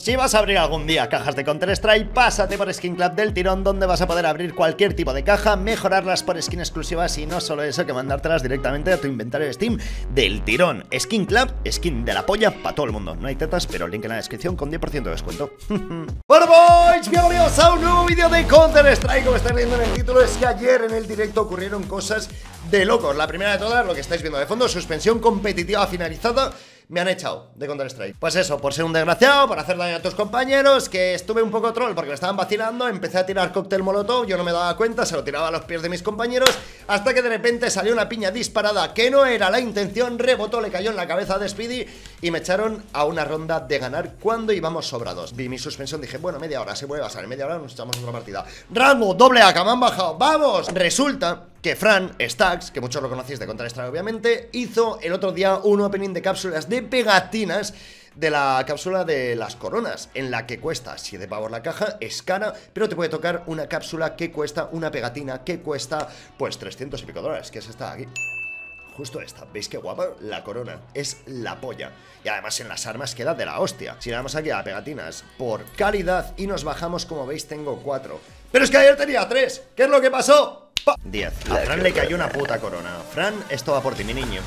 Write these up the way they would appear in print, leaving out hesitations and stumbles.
Si vas a abrir algún día cajas de Counter-Strike, pásate por Skin Club del tirón, donde vas a poder abrir cualquier tipo de caja, mejorarlas por skin exclusivas y no solo eso, que mandártelas directamente a tu inventario de Steam del tirón. Skin Club, skin de la polla para todo el mundo. No hay tetas, pero link en la descripción con 10% de descuento. Bueno, boys, bienvenidos a un nuevo vídeo de Counter-Strike. Como estáis viendo en el título, es que ayer en el directo ocurrieron cosas de locos. La primera de todas, lo que estáis viendo de fondo, suspensión competitiva finalizada. Me han echado de Counter-Strike. Pues eso, por ser un desgraciado, por hacer daño a tus compañeros, que estuve un poco troll porque me estaban vacilando, empecé a tirar cóctel molotov, yo no me daba cuenta, se lo tiraba a los pies de mis compañeros, hasta que de repente salió una piña disparada que no era la intención, rebotó, le cayó en la cabeza de Speedy y me echaron a una ronda de ganar cuando íbamos sobrados. Vi mi suspensión, dije, bueno, media hora se puede pasar, en media hora nos echamos otra partida. Rango, doble AK, me han bajado, ¡vamos! Resulta que Fran Stacks, que muchos lo conocéis de Counter-Strike obviamente, hizo el otro día un opening de cápsulas de pegatinas de la cápsula de las coronas, en la que cuesta 7 pavos la caja, es cara, pero te puede tocar una cápsula que cuesta, una pegatina que cuesta pues 300 y pico dólares, que es esta de aquí. Justo esta, ¿veis qué guapa? La corona, es la polla. Y además en las armas queda de la hostia. Si le damos aquí a pegatinas por calidad y nos bajamos, como veis tengo 4. Pero es que ayer tenía 3, ¿qué es lo que pasó? 10. A Fran le cayó una puta corona. Fran, esto va por ti, mi niño.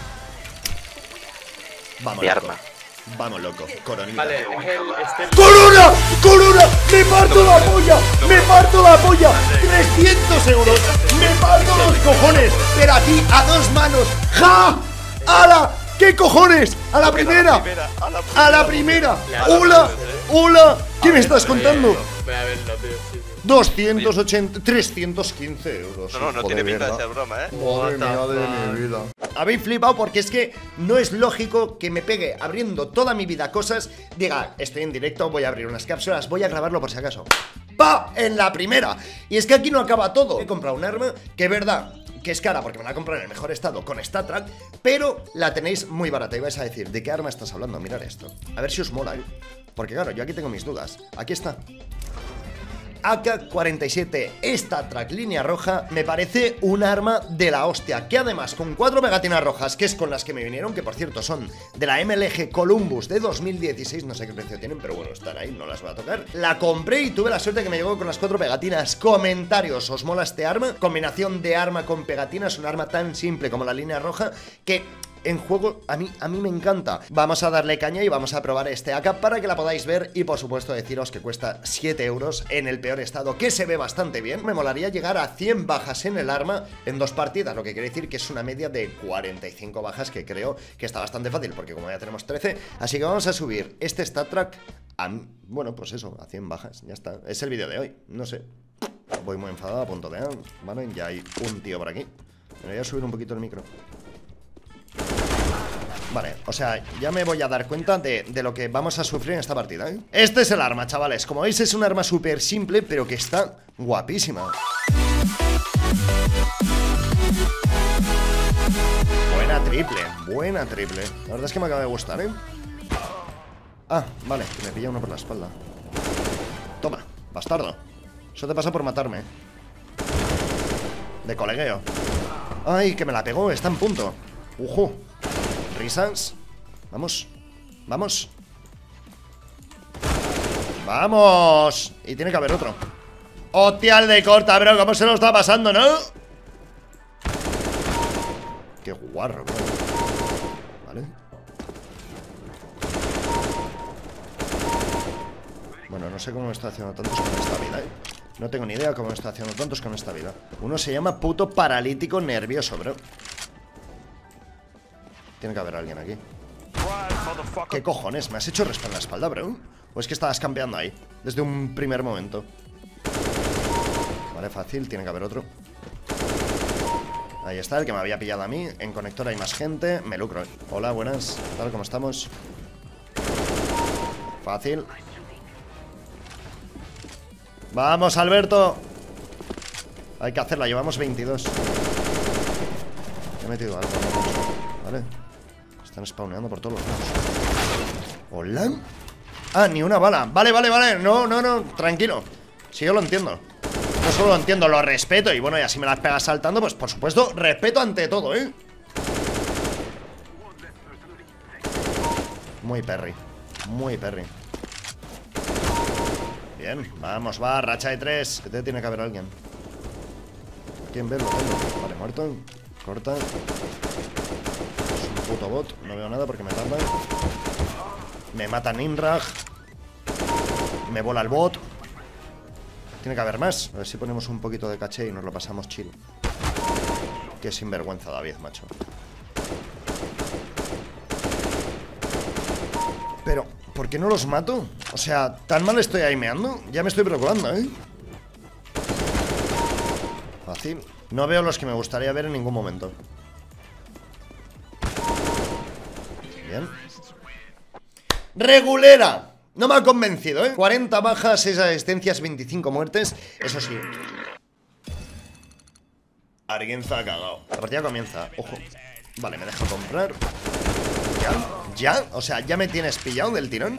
Vamos, mi loco. arma. Vamos, loco. Coronita. Vale, es el ¡Corona! ¡Corona! ¡Me parto la polla! ¡Me parto la polla! ¡300 euros! ¡Me parto los cojones! Pero a ti, a dos manos. ¡Ja! ¡Hala! ¿Qué cojones? ¡A la primera! ¡A la primera! ¡Hola! ¡Hola! ¿Qué me estás contando? Voy a verlo, tío. Sí, sí. 280, 315 euros. No tiene pinta de ser broma, Madre mía de mi vida. Habéis flipado porque es que no es lógico que me pegue abriendo toda mi vida cosas, diga, estoy en directo, voy a abrir unas cápsulas, voy a grabarlo por si acaso. ¡Pa! En la primera. Y es que aquí no acaba todo. He comprado un arma que es verdad que es cara porque me la he comprado en el mejor estado con StatTrak, pero la tenéis muy barata. Y vais a decir, ¿de qué arma estás hablando? Mirad esto. A ver si os mola, ¿eh? Porque claro, yo aquí tengo mis dudas. Aquí está. AK-47 StatTrak línea roja, me parece un arma de la hostia, que además con 4 pegatinas rojas, que es con las que me vinieron, que por cierto son de la MLG Columbus de 2016, no sé qué precio tienen, pero bueno, están ahí, no las voy a tocar. La compré y tuve la suerte que me llegó con las 4 pegatinas. Comentarios, ¿os mola este arma? Combinación de arma con pegatinas, un arma tan simple como la línea roja, que en juego a mí me encanta. Vamos a darle caña y vamos a probar este AK para que la podáis ver y por supuesto deciros que cuesta 7 euros en el peor estado, que se ve bastante bien. Me molaría llegar a 100 bajas en el arma en 2 partidas, lo que quiere decir que es una media de 45 bajas, que creo que está bastante fácil porque como ya tenemos 13, así que vamos a subir este StatTrak a, bueno, pues eso, a 100 bajas, ya está. Es el vídeo de hoy, no sé. Voy muy enfadado, a punto de ¿vale? Ya hay un tío por aquí. Me voy a subir un poquito el micro. Vale, o sea, ya me voy a dar cuenta de lo que vamos a sufrir en esta partida, ¿eh? Este es el arma, chavales. Como veis es un arma súper simple, pero que está guapísima. Buena triple. La verdad es que me acaba de gustar, ¿eh? Ah, vale, que me pilla uno por la espalda. Toma, bastardo. Eso te pasa por matarme. De colegueo. Ay, que me la pegó, está en punto. Risas. Vamos. Vamos. ¡Vamos! Y tiene que haber otro. ¡Hostia, el de corta, bro! ¿Cómo se lo está pasando, no? ¡Qué guarro, bro! Vale. Bueno, no sé cómo me está haciendo tontos con esta vida, ¿eh? No tengo ni idea cómo me está haciendo tontos con esta vida. Uno se llama puto paralítico nervioso, bro. Tiene que haber alguien aquí. ¿Qué cojones? ¿Me has hecho respawn en la espalda, bro? ¿O es que estabas campeando ahí? Desde un primer momento. Vale, fácil, tiene que haber otro. Ahí está, el que me había pillado a mí. En conector hay más gente, me lucro. Hola, buenas, ¿qué tal? ¿Cómo estamos? Fácil. ¡Vamos, Alberto! Hay que hacerla, llevamos 22. He metido algo, ¿vale? Están spawneando por todos los lados. ¿Hola? Ah, ni una bala. Vale. No, tranquilo. Si yo lo entiendo. No solo lo entiendo, lo respeto. Y bueno, y así me las pegas saltando, pues por supuesto, respeto ante todo, ¿eh? Muy perry. Bien, vamos, va, racha de 3. Que tiene que haber alguien. ¿Quién verlo? Vale, muerto. Corta. Es un puto bot. No veo nada porque me tarda. Me mata Ninraj. Me vola el bot. Tiene que haber más. A ver si ponemos un poquito de caché y nos lo pasamos chill. Qué sinvergüenza David, macho. Pero, ¿por qué no los mato? O sea, ¿tan mal estoy aimeando? Ya me estoy preocupando, ¿eh? Fácil. No veo los que me gustaría ver en ningún momento. Bien. ¡Regulera! No me ha convencido, ¿eh? 40 bajas, 6 asistencias, 25 muertes. Eso sí. Alguien se ha cagado. La partida comienza. Ojo. Vale, me dejo comprar. ¿Ya? ¿Ya? O sea, ¿ya me tienes pillado del tirón?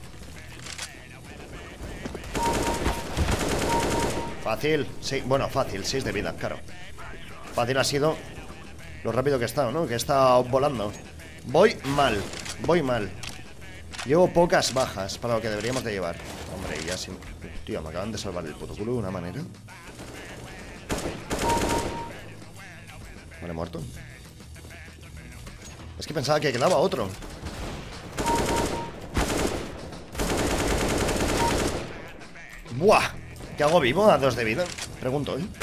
Fácil. Sí, bueno, fácil. 6 de vida, claro. Fácil ha sido lo rápido que he estado, ¿no? Que he estado volando. Voy mal. Voy mal. Llevo pocas bajas para lo que deberíamos de llevar. Hombre, ya sí. Tío, me acaban de salvar el puto culo de una manera. Vale, muerto. Es que pensaba que quedaba otro. ¡Buah! ¿Qué hago vivo a 2 de vida? Pregunto, ¿eh?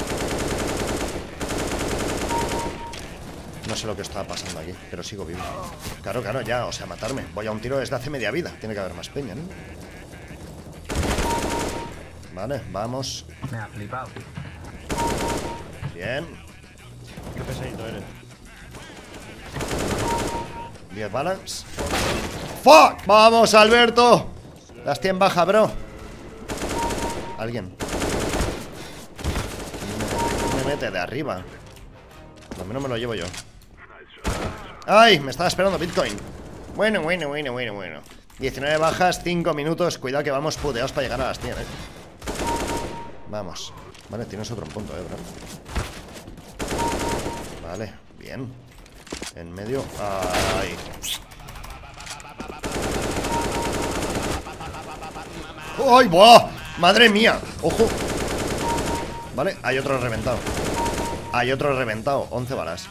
No sé lo que está pasando aquí, pero sigo vivo. Claro, claro, ya, o sea, matarme. Voy a un tiro desde hace media vida. Tiene que haber más peña, ¿no? Vale, vamos. Me ha flipado. Bien. Qué pesadito eres. 10 balas. ¡Fuck! ¡Vamos, Alberto! Las 100 baja, bro. Alguien. Me mete de arriba. Lo menos me lo llevo yo. ¡Ay! Me estaba esperando Bitcoin. Bueno. 19 bajas, 5 minutos. Cuidado que vamos puteados para llegar a las 100, Vamos. Vale, tienes otro punto, bro. Vale, bien. En medio. ¡Ay! ¡Ay, buah! ¡Madre mía! ¡Ojo! Vale, hay otro reventado. Hay otro reventado. 11 balas.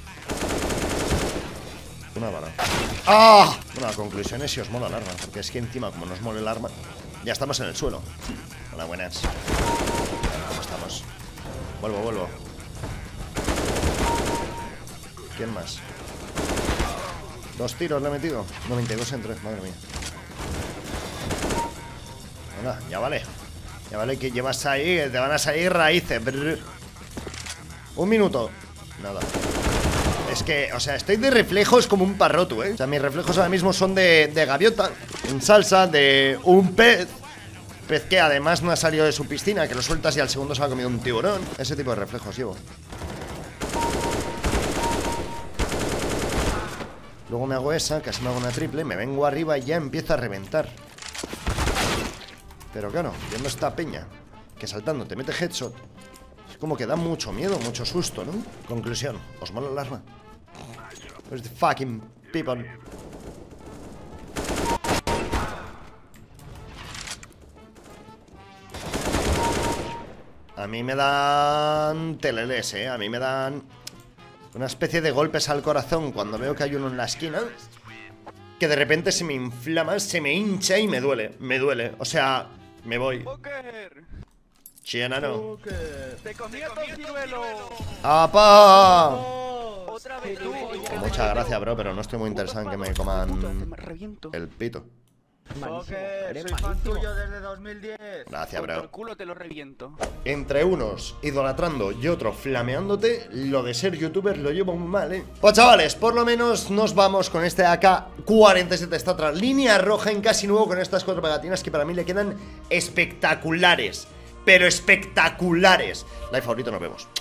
Una bala. ¡Ah! Bueno, la conclusión es si os mola el arma. Porque es que encima, como nos mola el arma, ya estamos en el suelo. Hola, buenas. ¿Cómo estamos? Vuelvo. ¿Quién más? 2 tiros le he metido. 92 en 3, madre mía. Venga, ya vale. Ya vale que llevas ahí, que te van a salir raíces. Brr. 1 minuto. Nada. Es que, o sea, estoy de reflejos como un parroto, O sea, mis reflejos ahora mismo son de gaviota en salsa, de un pez. Pez que además no ha salido de su piscina, que lo sueltas y al segundo se ha comido un tiburón. Ese tipo de reflejos llevo. Luego me hago esa, casi me hago una triple, me vengo arriba y ya empiezo a reventar. Pero claro, viendo esta peña que saltando te mete headshot, es como que da mucho miedo, mucho susto, ¿no? Conclusión, ¿os mola el arma? Where's the fucking people? A mí me dan teleles, A mí me dan una especie de golpes al corazón cuando veo que hay uno en la esquina, que de repente se me inflama, se me hincha y me duele. Me duele, o sea, me voy. Chienano. ¡Te comía todo ciruelo! ¡Apa! ¡Otra vez tú! Muchas gracias, bro, pero no estoy muy interesado en que me coman el pito. Eres Soy fan malísimo. tuyo desde 2010. Gracias, Por bro. el culo te lo reviento. Entre unos idolatrando y otro flameándote, lo de ser youtuber lo llevo muy mal, Pues chavales, por lo menos nos vamos con este AK-47. Esta otra línea roja en casi nuevo con estas 4 pegatinas que para mí le quedan espectaculares. Pero espectaculares. Like favorito, nos vemos.